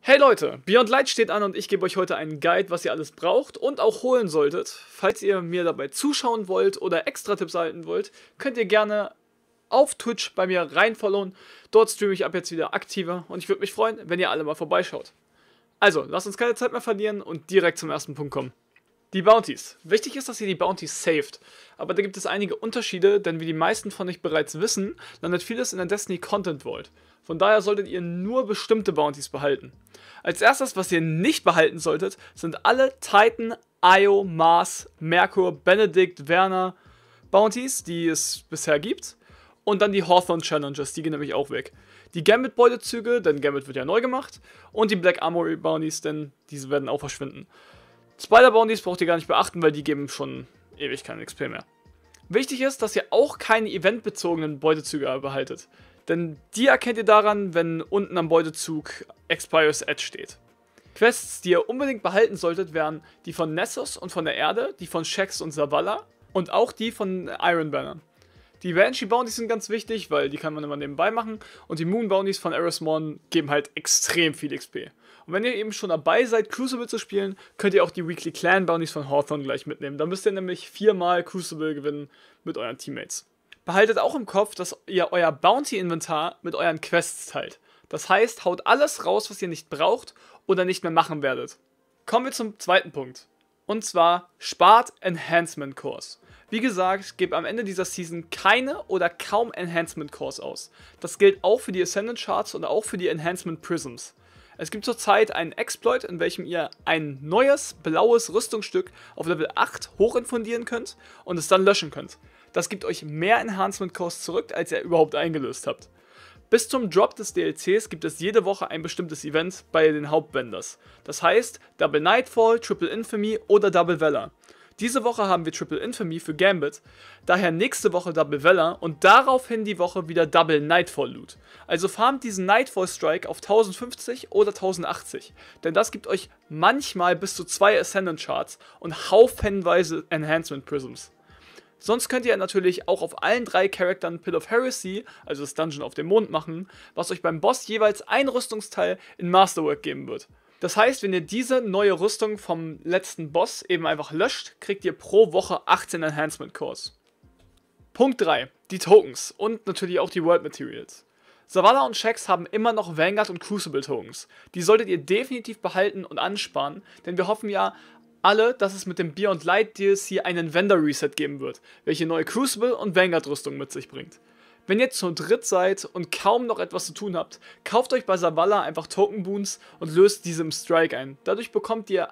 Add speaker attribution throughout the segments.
Speaker 1: Hey Leute, Beyond Light steht an und ich gebe euch heute einen Guide, was ihr alles braucht und auch holen solltet. Falls ihr mir dabei zuschauen wollt oder extra Tipps erhalten wollt, könnt ihr gerne auf Twitch bei mir reinfollowen. Dort streame ich ab jetzt wieder aktiver und ich würde mich freuen, wenn ihr alle mal vorbeischaut. Also, lasst uns keine Zeit mehr verlieren und direkt zum ersten Punkt kommen. Die Bounties. Wichtig ist, dass ihr die Bounties saved, aber da gibt es einige Unterschiede, denn wie die meisten von euch bereits wissen, landet vieles in der Destiny Content Vault. Von daher solltet ihr nur bestimmte Bounties behalten. Als erstes, was ihr nicht behalten solltet, sind alle Titan, Io, Mars, Merkur, Benedict, Werner Bounties, die es bisher gibt. Und dann die Hawthorne Challenges, die gehen nämlich auch weg. Die Gambit-Beutezüge, denn Gambit wird ja neu gemacht. Und die Black Armory Bounties, denn diese werden auch verschwinden. Spider-Bounties braucht ihr gar nicht beachten, weil die geben schon ewig keinen XP mehr. Wichtig ist, dass ihr auch keine eventbezogenen Beutezüge behaltet. Denn die erkennt ihr daran, wenn unten am Beutezug Expires Edge steht. Quests, die ihr unbedingt behalten solltet, wären die von Nessus und von der Erde, die von Shaxx und Zavala und auch die von Iron Banner. Die Banshee Bounties sind ganz wichtig, weil die kann man immer nebenbei machen. Und die Moon Bounties von Eris Morn geben halt extrem viel XP. Und wenn ihr eben schon dabei seid, Crucible zu spielen, könnt ihr auch die Weekly Clan Bounties von Hawthorne gleich mitnehmen. Dann müsst ihr nämlich 4-mal Crucible gewinnen mit euren Teammates. Behaltet auch im Kopf, dass ihr euer Bounty-Inventar mit euren Quests teilt. Das heißt, haut alles raus, was ihr nicht braucht oder nicht mehr machen werdet. Kommen wir zum zweiten Punkt. Und zwar spart Enhancement Cores. Wie gesagt, gebt am Ende dieser Season keine oder kaum Enhancement Cores aus. Das gilt auch für die Ascendant Charts und auch für die Enhancement Prisms. Es gibt zurzeit einen Exploit, in welchem ihr ein neues, blaues Rüstungsstück auf Level 8 hochinfundieren könnt und es dann löschen könnt. Das gibt euch mehr Enhancement Cores zurück, als ihr überhaupt eingelöst habt. Bis zum Drop des DLCs gibt es jede Woche ein bestimmtes Event bei den Hauptvendors. Das heißt Double Nightfall, Triple Infamy oder Double Valor. Diese Woche haben wir Triple Infamy für Gambit, daher nächste Woche Double Valor und daraufhin die Woche wieder Double Nightfall Loot. Also farmt diesen Nightfall Strike auf 1050 oder 1080, denn das gibt euch manchmal bis zu 2 Ascendant Charts und haufenweise Enhancement Prisms. Sonst könnt ihr natürlich auch auf allen 3 Charaktern Pit of Heresy, also das Dungeon auf dem Mond, machen, was euch beim Boss jeweils ein Rüstungsteil in Masterwork geben wird. Das heißt, wenn ihr diese neue Rüstung vom letzten Boss eben einfach löscht, kriegt ihr pro Woche 18 Enhancement Cores. Punkt 3. Die Tokens und natürlich auch die World Materials. Zavala und Shaxx haben immer noch Vanguard und Crucible Tokens. Die solltet ihr definitiv behalten und ansparen, denn wir hoffen ja alle, dass es mit dem Beyond Light DLC einen Vendor Reset geben wird, welche neue Crucible und Vanguard Rüstung mit sich bringt. Wenn ihr zu dritt seid und kaum noch etwas zu tun habt, kauft euch bei Zavala einfach Token Boons und löst diese im Strike ein. Dadurch bekommt ihr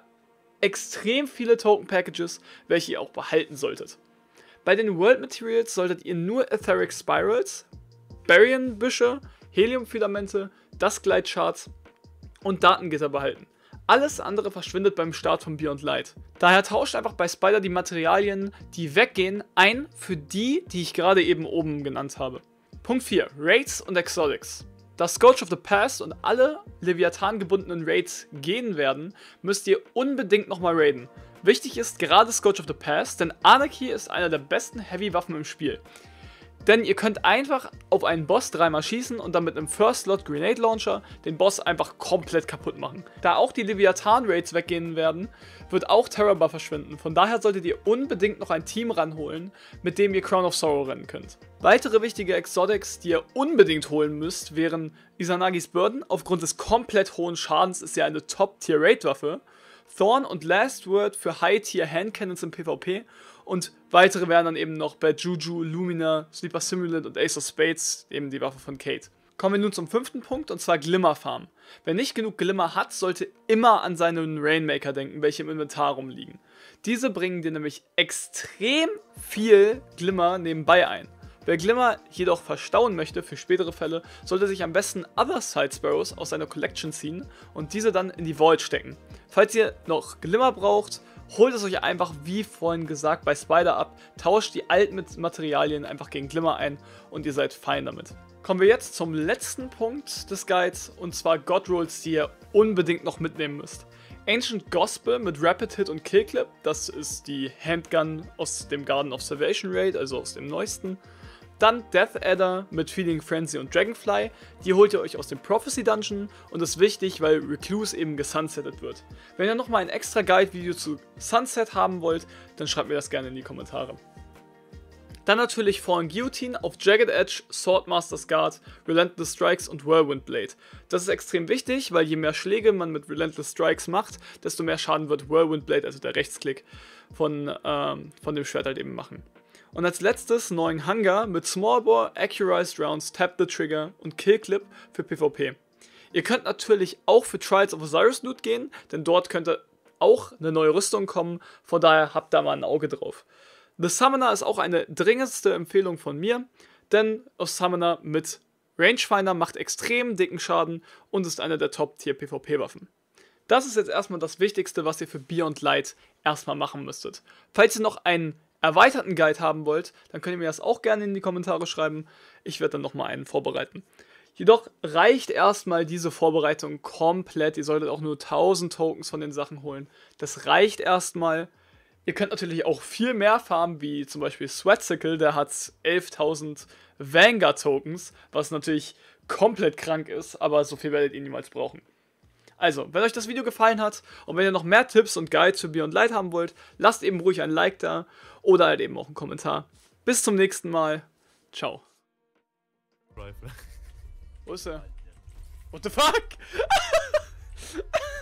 Speaker 1: extrem viele Token Packages, welche ihr auch behalten solltet. Bei den World Materials solltet ihr nur Etheric Spirals, Baryon Büsche, Helium Filamente, Dusklight Charts und Datengitter behalten. Alles andere verschwindet beim Start von Beyond Light. Daher tauscht einfach bei Spider die Materialien, die weggehen, ein für die ich gerade eben oben genannt habe. Punkt 4. Raids und Exotics. Da Scourge of the Past und alle Leviathan gebundenen Raids gehen werden, müsst ihr unbedingt nochmal raiden. Wichtig ist gerade Scourge of the Past, denn Anarchy ist einer der besten Heavy-Waffen im Spiel. Denn ihr könnt einfach auf einen Boss 3-mal schießen und dann mit einem First Slot Grenade Launcher den Boss einfach komplett kaputt machen. Da auch die Leviathan Raids weggehen werden, wird auch Terrorbuff verschwinden. Von daher solltet ihr unbedingt noch ein Team ranholen, mit dem ihr Crown of Sorrow rennen könnt. Weitere wichtige Exotics, die ihr unbedingt holen müsst, wären Izanagis Burden. Aufgrund des komplett hohen Schadens ist sie eine Top-Tier-Raid-Waffe. Thorn und Last Word für High-Tier-Handcannons im PvP. Und weitere wären dann eben noch Bad Juju, Lumina, Sleeper Simulant und Ace of Spades, eben die Waffe von Kate. Kommen wir nun zum 5. Punkt, und zwar Glimmer Farm. Wer nicht genug Glimmer hat, sollte immer an seinen Rainmaker denken, welche im Inventar rumliegen. Diese bringen dir nämlich extrem viel Glimmer nebenbei ein. Wer Glimmer jedoch verstauen möchte für spätere Fälle, sollte sich am besten Other Side Sparrows aus seiner Collection ziehen und diese dann in die Vault stecken. Falls ihr noch Glimmer braucht, holt es euch einfach, wie vorhin gesagt, bei Spider ab, tauscht die alten Materialien einfach gegen Glimmer ein und ihr seid fein damit. Kommen wir jetzt zum letzten Punkt des Guides, und zwar God Rolls, die ihr unbedingt noch mitnehmen müsst. Ancient Gospel mit Rapid Hit und Killclip, das ist die Handgun aus dem Garden of Salvation Raid, also aus dem neuesten. Dann Death Adder mit Feeding Frenzy und Dragonfly. Die holt ihr euch aus dem Prophecy Dungeon und ist wichtig, weil Recluse eben gesunsettet wird. Wenn ihr nochmal ein extra Guide-Video zu Sunset haben wollt, dann schreibt mir das gerne in die Kommentare. Dann natürlich Fallen Guillotine auf Jagged Edge, Swordmaster's Guard, Relentless Strikes und Whirlwind Blade. Das ist extrem wichtig, weil je mehr Schläge man mit Relentless Strikes macht, desto mehr Schaden wird Whirlwind Blade, also der Rechtsklick von dem Schwert halt eben machen. Und als letztes Gnawing Hunger mit Smallbore, Accurized Rounds, Tap the Trigger und Kill Clip für PvP. Ihr könnt natürlich auch für Trials of Osiris Loot gehen, denn dort könnte auch eine neue Rüstung kommen, von daher habt da mal ein Auge drauf. The Summoner ist auch eine dringendste Empfehlung von mir, denn Summoner mit Rangefinder macht extrem dicken Schaden und ist eine der Top-Tier-PvP-Waffen. Das ist jetzt erstmal das Wichtigste, was ihr für Beyond Light erstmal machen müsstet. Falls ihr noch einen erweiterten Guide haben wollt, dann könnt ihr mir das auch gerne in die Kommentare schreiben. Ich werde dann nochmal einen vorbereiten. Jedoch reicht erstmal diese Vorbereitung komplett. Ihr solltet auch nur 1000 Tokens von den Sachen holen. Das reicht erstmal. Ihr könnt natürlich auch viel mehr farmen, wie zum Beispiel Sweatsicle, der hat 11.000 Vanguard-Tokens, was natürlich komplett krank ist, aber so viel werdet ihr niemals brauchen. Also, wenn euch das Video gefallen hat und wenn ihr noch mehr Tipps und Guides für Beyond Light haben wollt, lasst eben ruhig ein Like da oder halt eben auch einen Kommentar. Bis zum nächsten Mal. Ciao. Wo ist er? What the fuck?